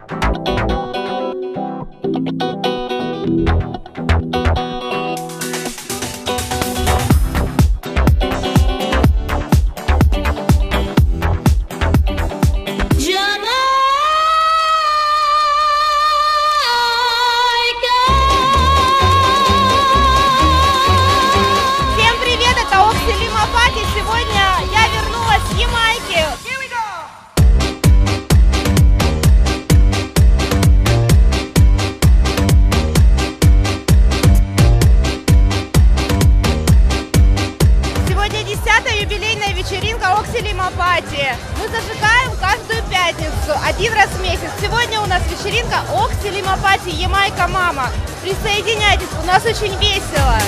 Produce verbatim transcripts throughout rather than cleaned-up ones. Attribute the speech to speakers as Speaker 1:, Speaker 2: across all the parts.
Speaker 1: Мы зажигаем каждую пятницу, один раз в месяц. Сегодня у нас вечеринка Окси Лимопати Ямайка Мама. Присоединяйтесь, у нас очень весело.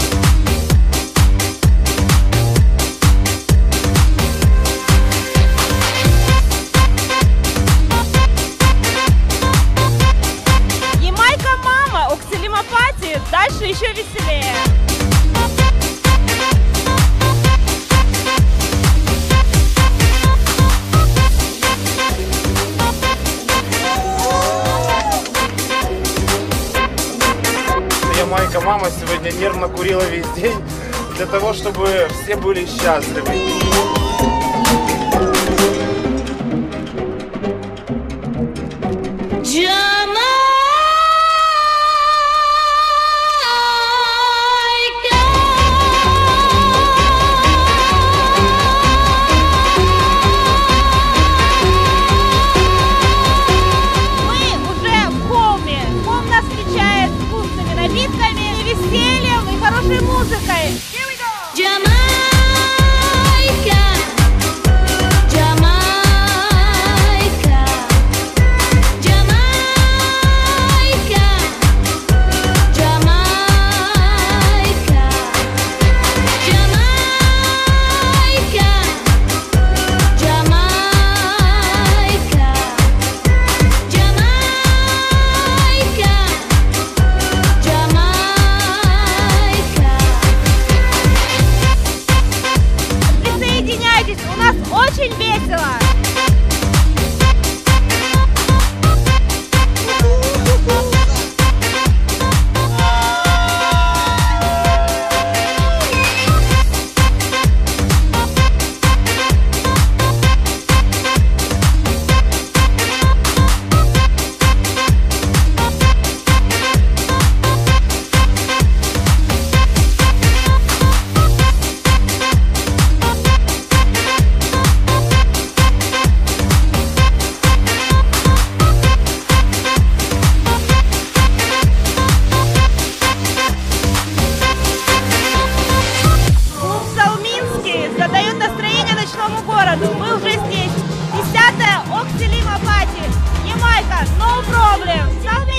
Speaker 1: Ямайка Мама, Окси Лимопати, дальше еще веселее.
Speaker 2: Ямайка Мама сегодня нервно курила весь день для того, чтобы все были счастливы.
Speaker 1: Весельем и хорошей музыкой.
Speaker 3: Jamaica, Jamaica, Jamaica, Jamaica, Jamaica, Jamaica, Jamaica,
Speaker 1: у нас очень весело! Задает настроение ночному городу. Мы уже здесь. Десятая Окси Лимопати. Ямайка, no problem.